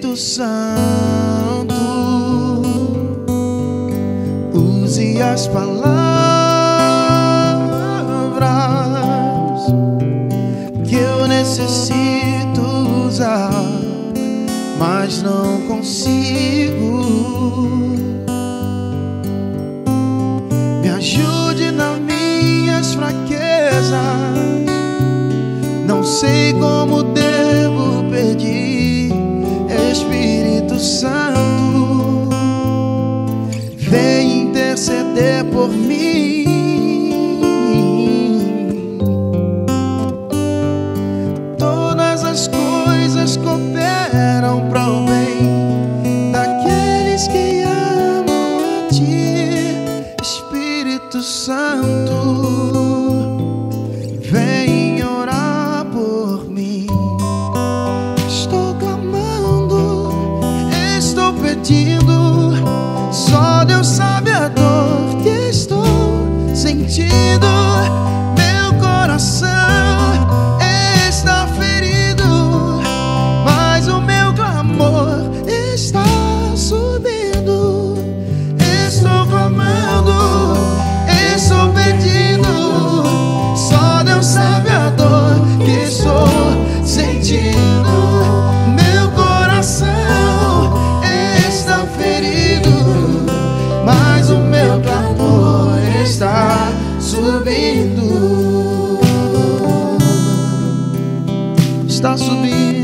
Espírito Santo, use as palavras que eu necessito usar, mas não consigo. Me ajude nas minhas fraquezas, não sei como devo pedir. Espírito Santo, vem interceder por mim. Todas as coisas cooperam para o bem daqueles que amam a Ti. Espírito Santo, vem orar por mim. Estou clamando, estou pedindo, só Deus sabe a dor que estou sentindo. Meu coração está ferido, mas o meu clamor está subindo. Estou clamando, estou pedindo, só Deus sabe a dor que estou sentindo. Meu coração está ferido, mas o meu clamor está subindo. Está subindo.